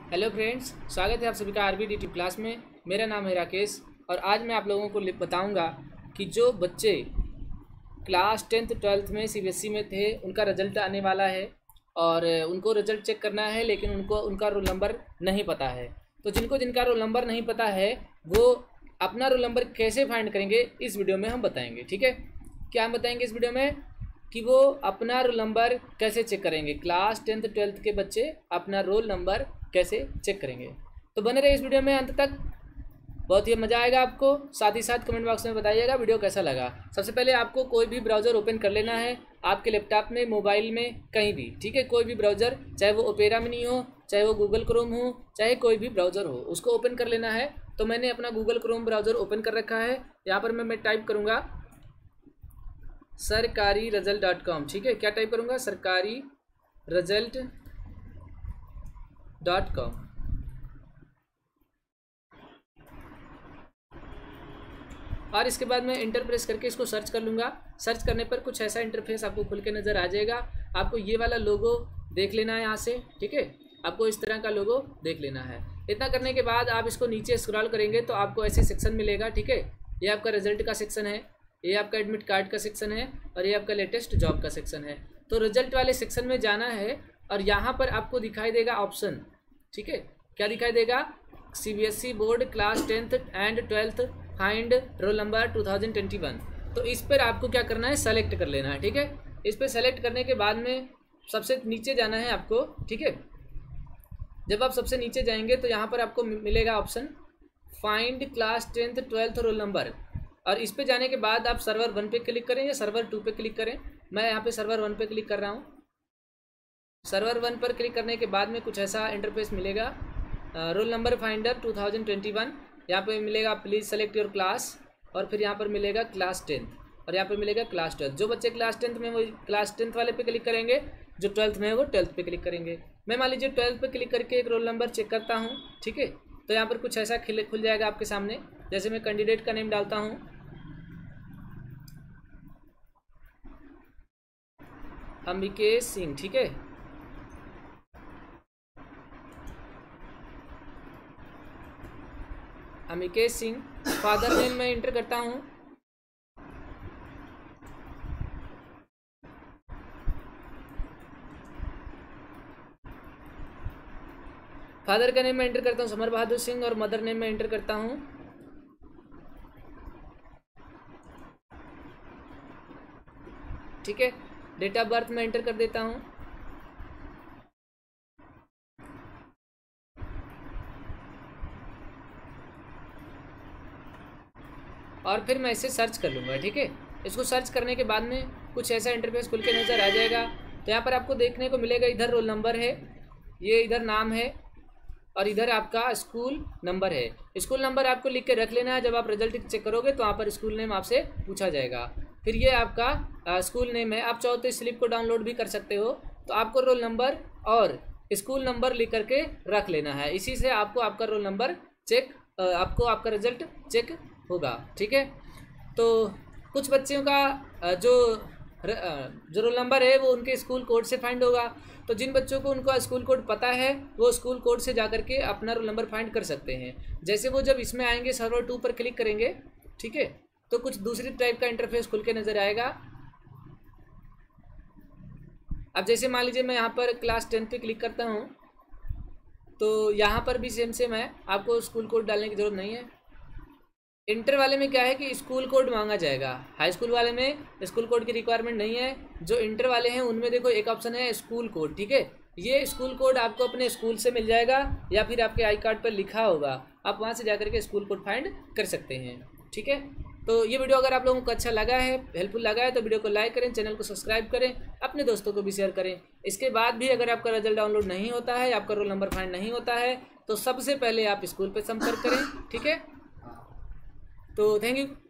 Hello friends, स्वागत है आप सभी का आरबीडीटी क्लास में। मेरा नाम है राकेश और आज मैं आप लोगों को बताऊंगा कि जो बच्चे क्लास 10th 12th में सीबीएसई में थे उनका रिजल्ट आने वाला है और उनको रिजल्ट चेक करना है, लेकिन उनको उनका रोल नंबर नहीं पता है। तो जिनका रोल नंबर नहीं पता है वो अपना रोल नंबर कैसे फाइंड करेंगे इस वीडियो में हम बताएंगे। ठीक है, क्या हम बताएंगे इस वीडियो में कि वो अपना रोल नंबर कैसे चेक करेंगे। क्लास 10th 12th के बच्चे अपना रोल नंबर कैसे चेक करेंगे। तो बने रहे इस वीडियो में अंत तक, बहुत ही मज़ा आएगा आपको। साथ ही साथ कमेंट बॉक्स में बताइएगा वीडियो कैसा लगा। सबसे पहले आपको कोई भी ब्राउज़र ओपन कर लेना है, आपके लैपटॉप में, मोबाइल में, कहीं भी। ठीक है, कोई भी ब्राउज़र, चाहे वो ओपेरा मिनी हो, चाहे वो गूगल क्रोम हो, चाहे कोई भी ब्राउज़र हो, उसको ओपन कर लेना है। तो मैंने अपना गूगल क्रोम ब्राउज़र ओपन कर रखा है। यहाँ पर मैं टाइप करूँगा सरकारी रिजल्ट.com। ठीक है, क्या टाइप करूँगा? सरकारी रिजल्ट.com। और इसके बाद मैं इंटर प्रेस करके इसको सर्च कर लूँगा। सर्च करने पर कुछ ऐसा इंटरफेस आपको खुल के नज़र आ जाएगा। आपको ये वाला लोगो देख लेना है यहाँ से। ठीक है, आपको इस तरह का लोगो देख लेना है। इतना करने के बाद आप इसको नीचे स्क्रॉल करेंगे तो आपको ऐसे सेक्शन मिलेगा। ठीक है, ये आपका रिजल्ट का सेक्शन है, ये आपका एडमिट कार्ड का सेक्शन है और ये आपका लेटेस्ट जॉब का सेक्शन है। तो रिजल्ट वाले सेक्शन में जाना है और यहाँ पर आपको दिखाई देगा ऑप्शन। ठीक है, क्या दिखाई देगा? CBSE board class 10th and 12th find roll number 2021। तो इस पर आपको क्या करना है? सेलेक्ट कर लेना है। ठीक है, इस पर सेलेक्ट करने के बाद में सबसे नीचे जाना है आपको। ठीक है, जब आप सबसे नीचे जाएंगे तो यहाँ पर आपको मिलेगा option find class 10th 12th roll number. और इस पे जाने के बाद आप सर्वर 1 पे क्लिक करें या सर्वर 2 पे क्लिक करें। मैं यहाँ पे सर्वर 1 पे क्लिक कर रहा हूँ। सर्वर 1 पर क्लिक करने के बाद में कुछ ऐसा इंटरफेस मिलेगा, रोल नंबर फाइंडर 2021। यहाँ पे मिलेगा प्लीज़ सेलेक्ट योर क्लास और फिर यहाँ पर मिलेगा क्लास 10th और यहाँ पर मिलेगा क्लास 12th। जो बच्चे क्लास 10th में वो क्लास 10th वाले पे क्लिक करेंगे, जो 12th में है वो 12th पे क्लिक करेंगे। मैं मान लीजिए 12th पे क्लिक करके एक रोल नंबर चेक करता हूँ। ठीक है, तो यहाँ पर कुछ ऐसा खुल जाएगा आपके सामने। जैसे मैं कैंडिडेट का नेम डालता हूँ, अमिकेश सिंह। ठीक है, अमिकेश सिंह। फादर नेम मैं इंटर करता हूँ, फादर का नेम मैं इंटर करता हूँ समर बहादुर सिंह और मदर नेम मैं इंटर करता हूँ ठीक है, डेट ऑफ बर्थ मैं इंटर कर देता हूँ। और फिर मैं इसे सर्च कर लूँगा। ठीक है, इसको सर्च करने के बाद में कुछ ऐसा इंटरफेस खुल के नज़र आ जाएगा। तो यहाँ पर आपको देखने को मिलेगा, इधर रोल नंबर है, ये इधर नाम है और इधर आपका स्कूल नंबर है। स्कूल नंबर आपको लिख के रख लेना है। जब आप रिजल्ट चेक करोगे तो वहाँ पर स्कूल नेम आपसे पूछा जाएगा। फिर ये आपका स्कूल नेम है। आप चाहो तो इस स्लिप को डाउनलोड भी कर सकते हो। तो आपको रोल नंबर और स्कूल नंबर लिख करके रख लेना है। इसी से आपको आपका रोल नंबर चेक, आपको आपका रिजल्ट चेक होगा। ठीक है, तो कुछ बच्चों का जो रोल नंबर है वो उनके स्कूल कोड से फाइंड होगा। तो जिन बच्चों को उनका स्कूल कोड पता है वो स्कूल कोड से जा करके अपना रोल नंबर फाइंड कर सकते हैं। जैसे वो जब इसमें आएंगे, सर्वर 2 पर क्लिक करेंगे, ठीक है, तो कुछ दूसरी टाइप का इंटरफेस खुल के नज़र आएगा। अब जैसे मान लीजिए मैं यहाँ पर क्लास 10 पे क्लिक करता हूँ तो यहाँ पर भी सेम है, आपको स्कूल कोड डालने की ज़रूरत नहीं है। इंटर वाले में क्या है कि स्कूल कोड मांगा जाएगा, हाई स्कूल वाले में स्कूल कोड की रिक्वायरमेंट नहीं है। जो इंटर वाले हैं उनमें देखो एक ऑप्शन है स्कूल कोड। ठीक है, ये स्कूल कोड आपको अपने स्कूल से मिल जाएगा या फिर आपके आई कार्ड पर लिखा होगा, आप वहाँ से जाकर के स्कूल कोड फाइंड कर सकते हैं। ठीक है, तो ये वीडियो अगर आप लोगों को अच्छा लगा है, हेल्पफुल लगा है, तो वीडियो को लाइक करें, चैनल को सब्सक्राइब करें, अपने दोस्तों को भी शेयर करें। इसके बाद भी अगर आपका रिजल्ट डाउनलोड नहीं होता है, आपका रोल नंबर फाइंड नहीं होता है, तो सबसे पहले आप स्कूल पर संपर्क करें। ठीक है, तो थैंक यू।